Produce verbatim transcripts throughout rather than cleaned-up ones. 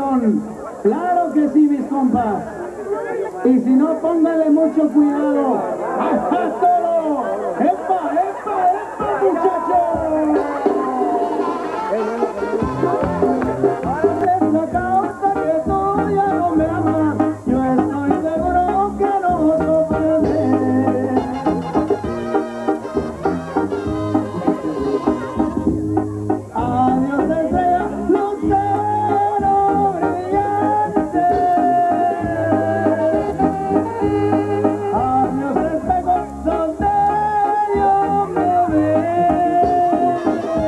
atención. Claro que sí, mis compas. Y si no, póngale mucho cuidado. ¡Ajá, todo! ¡Epa, epa, epa, muchachos! Es la causa que tú ya no me amas. Yo estoy seguro que no sufriré. Adiós, estrella, lucero brillante. Adiós, espejo donde yo me ve.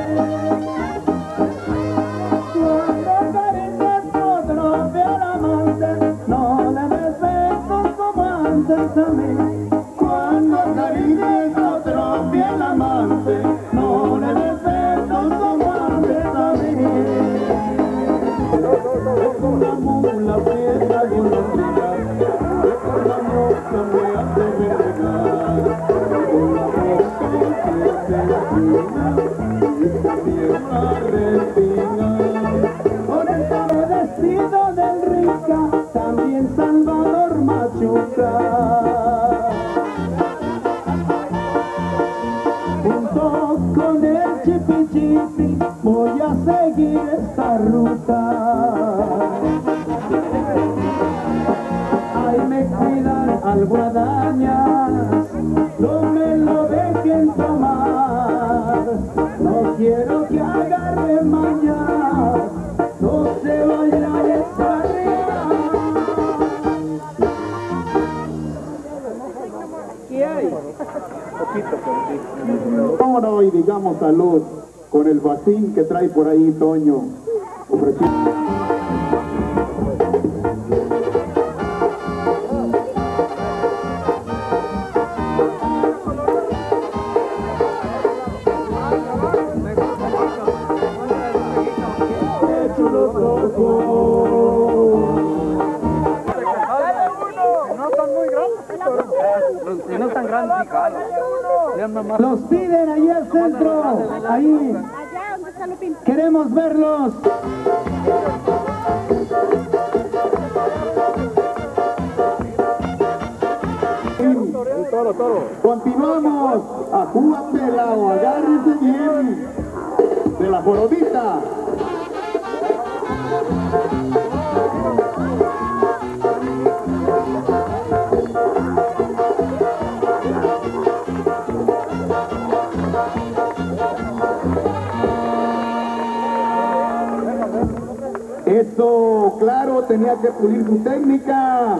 Cuando acaricias otro fiel amante, no le des besos como antes a mí. Cuando acaricias otro fiel amante, no le des besos como antes a mí. Es una mula fiesta golondrina, recordando que me hace renegar. Con la boca que se afina y se empieza a respirar. Con el cabello vestido del rica, también Salvador Machuca. Junto con el Chipi Chipi voy a seguir esta ruta. Ay, me cuidan almohadañas, no me lo dejen tomar. No quiero que agarre mañana, no se vaya a descarriar. ¿Qué hay? Vámonos y digamos salud con el vacín que trae por ahí Toño. No es tan grande, Los piden ahí al centro, ahí. Queremos verlos. Toro, toro. Continuamos. Ajúatela o agárrese bien de la jorobita. Eso, claro, tenía que pulir su técnica.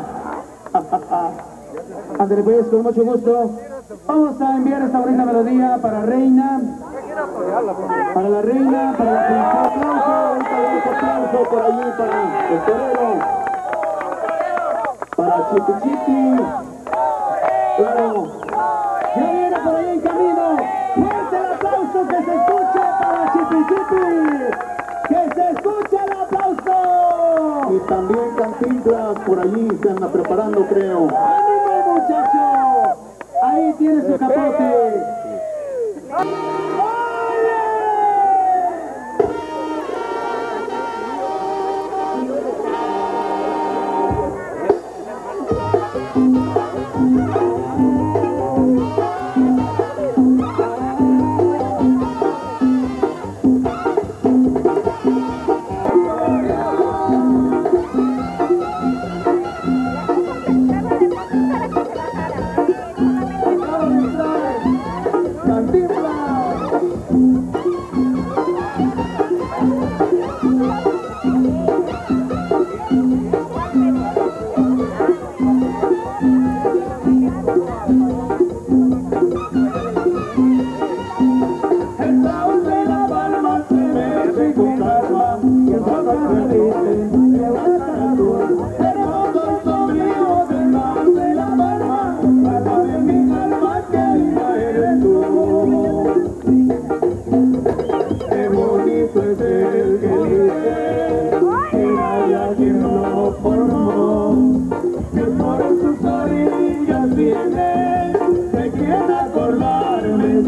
André, pues, con mucho gusto. Vamos a enviar esta bonita melodía para Reina. Para la Reina, para la princesa. Aplauso, un aplauso por allí para el torero. Para Chipi Chipi. Claro. Ya viene por ahí en camino. Fuerte el aplauso, que se escuche para Chipi Chipi. ¡Que se escuche el aplauso! Y también Cantinflas por allí se anda preparando, creo. ¡Ánimo, muchacho! Ahí tiene su capote.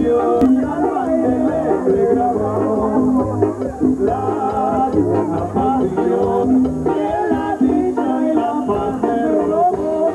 La pasión, que la dicha y la paz se robó.